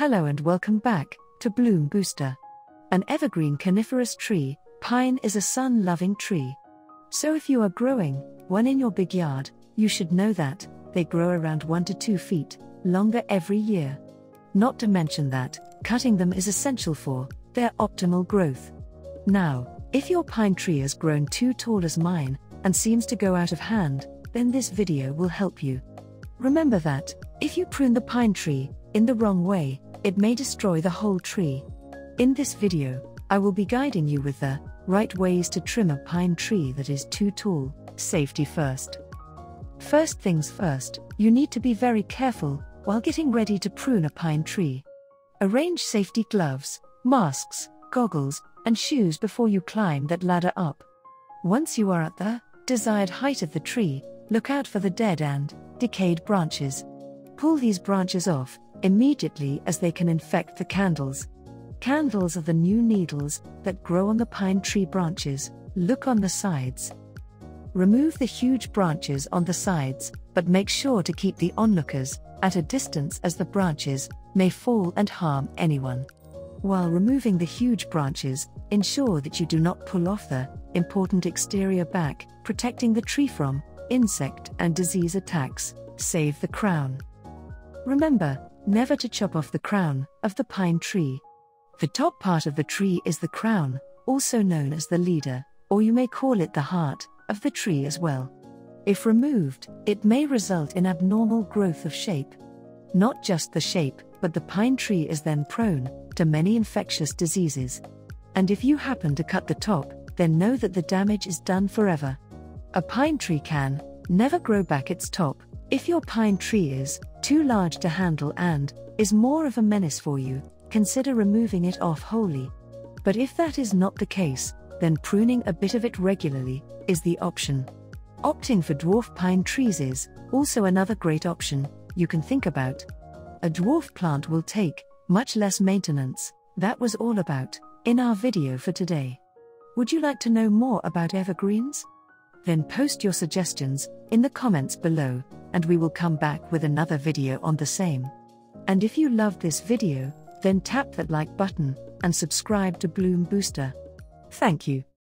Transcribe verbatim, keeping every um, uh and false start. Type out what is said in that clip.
Hello and welcome back to Bloom Booster. An evergreen coniferous tree, pine is a sun-loving tree. So if you are growing one in your big yard, you should know that they grow around one to two feet longer every year. Not to mention that cutting them is essential for their optimal growth. Now, if your pine tree has grown too tall as mine and seems to go out of hand, then this video will help you. Remember that if you prune the pine tree in the wrong way, it may destroy the whole tree. In this video, I will be guiding you with the right ways to trim a pine tree that is too tall. Safety first. First things first, you need to be very careful while getting ready to prune a pine tree. Arrange safety gloves, masks, goggles, and shoes before you climb that ladder up. Once you are at the desired height of the tree, look out for the dead and decayed branches. Pull these branches off immediately, as they can infect the candles. Candles are the new needles that grow on the pine tree branches. Look on the sides. Remove the huge branches on the sides, but make sure to keep the onlookers at a distance, as the branches may fall and harm anyone. While removing the huge branches, ensure that you do not pull off the important exterior back, protecting the tree from insect and disease attacks. Save the crown. Remember never to chop off the crown of the pine tree. The top part of the tree is the crown, also known as the leader, or you may call it the heart of the tree as well. If removed, it may result in abnormal growth of shape. Not just the shape, but the pine tree is then prone to many infectious diseases. And if you happen to cut the top, then know that the damage is done forever. A pine tree can never grow back its top. If your pine tree is too large to handle and is more of a menace for you, consider removing it off wholly. But if that is not the case, then pruning a bit of it regularly is the option. Opting for dwarf pine trees is also another great option you can think about. A dwarf plant will take much less maintenance. That was all about in our video for today. Would you like to know more about evergreens? Then post your suggestions in the comments below, and we will come back with another video on the same. And if you loved this video, then tap that like button and subscribe to Bloom Booster. Thank you.